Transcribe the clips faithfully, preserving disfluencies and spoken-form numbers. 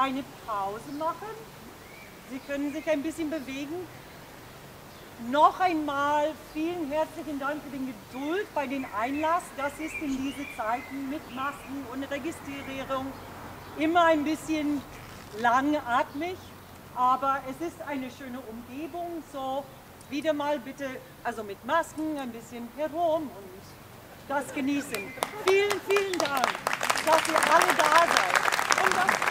eine Pause machen. Sie können sich ein bisschen bewegen. Noch einmal vielen herzlichen Dank für die Geduld bei den Einlass. Das ist in diesen Zeiten mit Masken und Registrierung immer ein bisschen langatmig, aber es ist eine schöne Umgebung. So wieder mal bitte, also mit Masken ein bisschen herum und das genießen. Vielen, vielen Dank, dass ihr alle da seid. Und das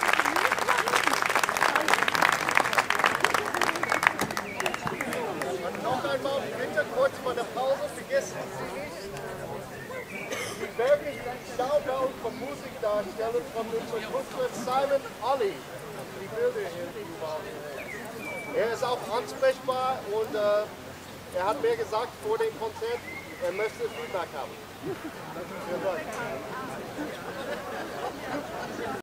noch einmal bitte kurz vor der Pause, vergessen Sie nicht, die wirklichen Shoutout von Musikdarstellern von unserem Künstler Simon Olli. Die Bilder hier überall. Er ist auch ansprechbar und äh, er hat mir gesagt vor dem Konzert, er möchte Feedback haben. Vielen Dank.